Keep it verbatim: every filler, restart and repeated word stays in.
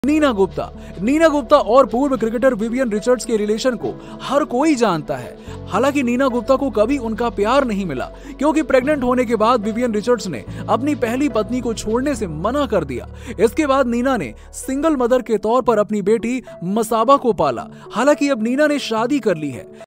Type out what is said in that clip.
नीना गुप्ता नीना गुप्ता और पूर्व cricketer Vivian Richards के रिलेशन को हर कोई जानता है। हालांकि नीना गुप्ता को कभी उनका प्यार नहीं मिला, क्योंकि प्रेग्नेंट होने के बाद विवियन रिचर्ड्स ने अपनी पहली पत्नी को छोड़ने से मना कर दिया। इसके बाद नीना ने सिंगल मदर के तौर पर अपनी बेटी मसाबा को पाला। हालांकि अब नीना ने शादी कर ली है।